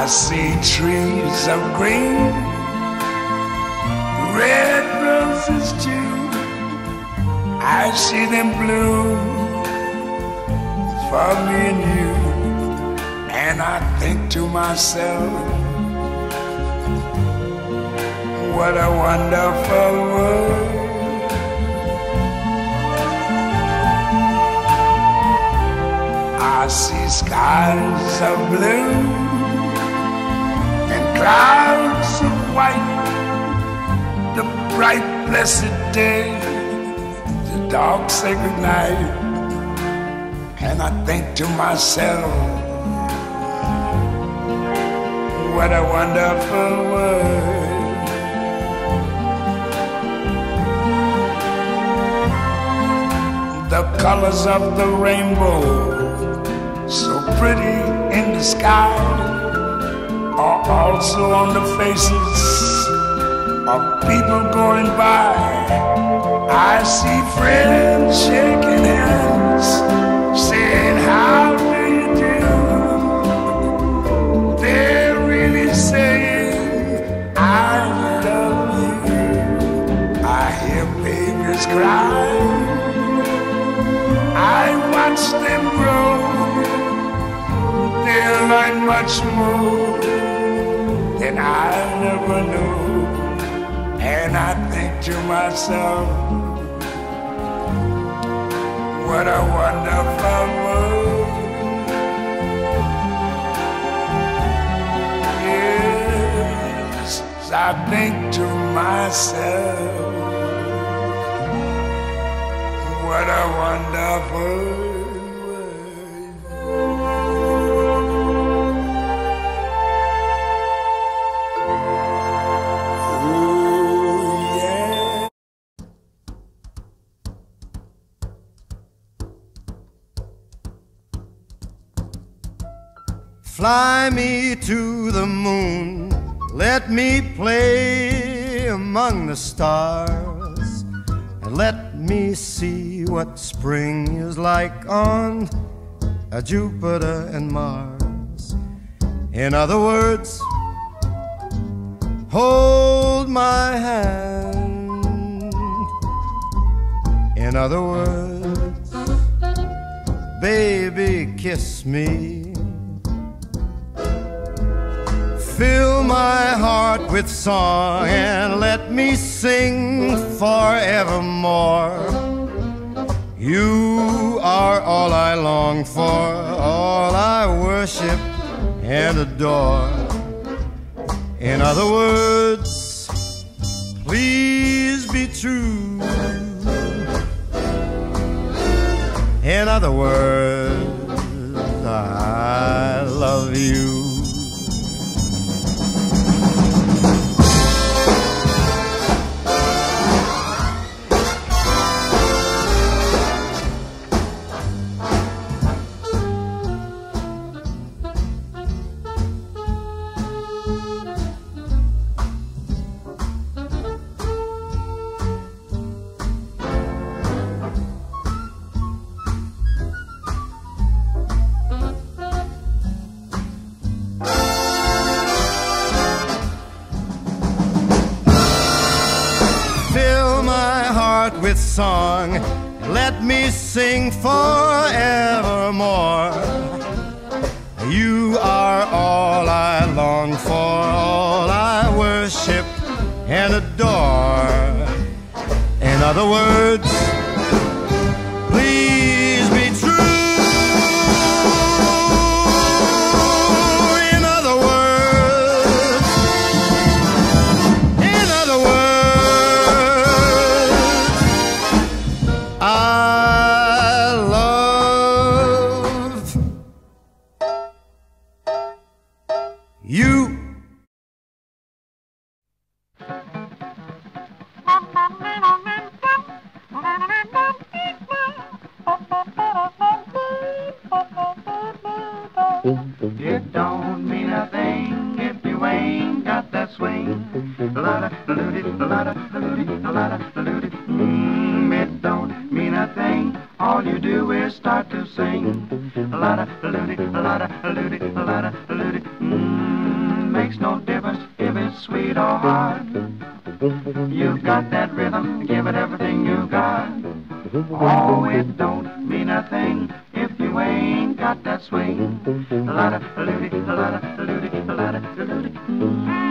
I see trees of green, red roses too. I see them bloom for me and you. And I think to myself, what a wonderful world. I see skies of blue and clouds of white, the bright blessed day, the dark sacred night. And I think to myself, what a wonderful world. The colors of the rainbow, so pretty in the sky, are also on the faces of people going by. I see friends shaking hands, saying, how do you do? They're really saying, I love you. I hear babies cry, I watch them grow. They'll learn much more than I never knew. And I think to myself, what a wonderful world. Yes, I think to myself, what a wonderful world. Fly me to the moon, let me play among the stars, and let me see what spring is like on Jupiter and Mars. In other words, hold my hand. In other words, baby, kiss me. Fill my heart with song and let me sing forevermore. You are all I long for, all I worship and adore. In other words, please be true. In other words, I love you. With song, let me sing forevermore. You are all I long for, all I worship and adore. In other words, please be true. In other words, I love you. It don't mean a thing if you ain't got that swing. It don't mean a thing. All you do is start to sing. makes no difference if it's sweet or hard. You've got that rhythm, give it everything you got. Oh, it don't mean a thing if you ain't got that swing. La-da, la-da, la-da, la-da, la-da, la-da.